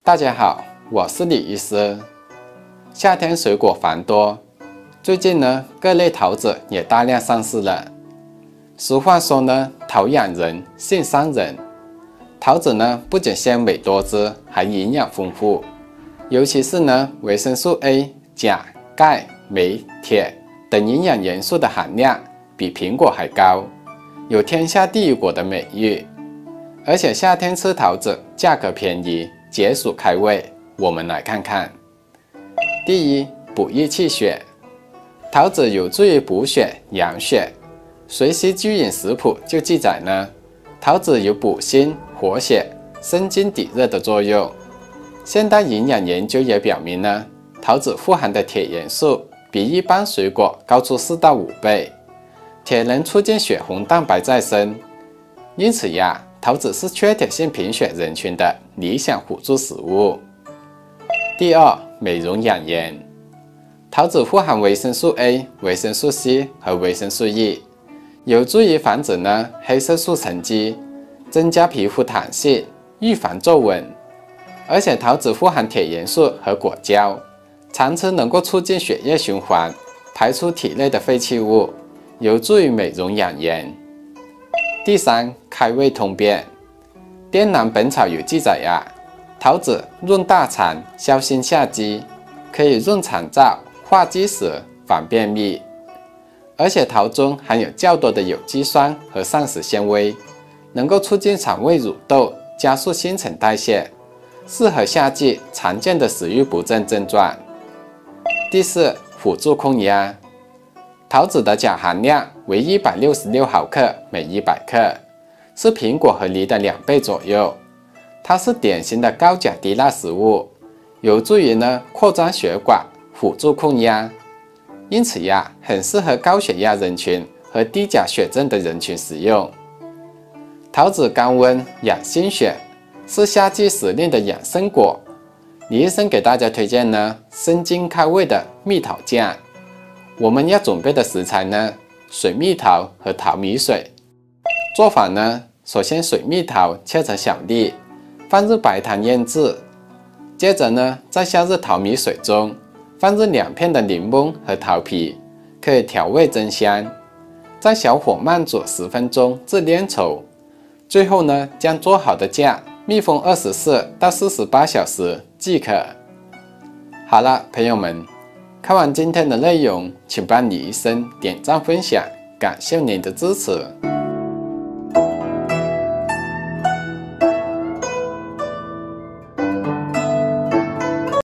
大家好，我是李医师。夏天水果繁多，最近呢，各类桃子也大量上市了。俗话说呢，桃养人，性伤人。桃子呢，不仅鲜美多汁，还营养丰富，尤其是呢，维生素 A、钾、钙、镁、铁等营养元素的含量比苹果还高，有天下第一果的美誉。而且夏天吃桃子价格便宜，解暑开胃。我们来看看。第一，补益气血。桃子有助于补血养血。随息居饮食谱就记载呢，桃子有补心、活血、生津抵热的作用。现代营养研究也表明呢，桃子富含的铁元素比一般水果高出4到5倍。铁能促进血红蛋白再生，因此呀，桃子是缺铁性贫血人群的理想辅助食物。第二，美容养颜。桃子富含维生素 A、维生素 C 和维生素 E， 有助于防止呢黑色素沉积，增加皮肤弹性，预防皱纹。而且桃子富含铁元素和果胶，常吃能够促进血液循环，排出体内的废弃物，有助于美容养颜。第三，开胃通便。《滇南本草》有记载呀，桃子润大肠，消心下积，可以润肠燥、化积食、防便秘。而且桃中含有较多的有机酸和膳食纤维，能够促进肠胃蠕动，加速新陈代谢，适合夏季常见的食欲不振症状。第四，辅助控压。桃子的钾含量为166毫克每100克，是苹果和梨的2倍左右。它是典型的高钾低钠食物，有助于呢扩张血管，辅助控压。因此呀，很适合高血压人群和低钾血症的人群食用。桃子甘温养心血，是夏季时令的养生果。李医生给大家推荐呢生津开胃的蜜桃酱。我们要准备的食材呢，水蜜桃和桃米水。做法呢，首先水蜜桃切成小粒，放入白糖腌制。接着呢，在下入桃米水中，放入2片的柠檬和桃皮，可以调味增香。在小火慢煮10分钟至粘稠。最后呢，将做好的酱密封24到48小时即可。好了，朋友们。看完今天的内容，请帮李医生点赞分享，感谢您的支持。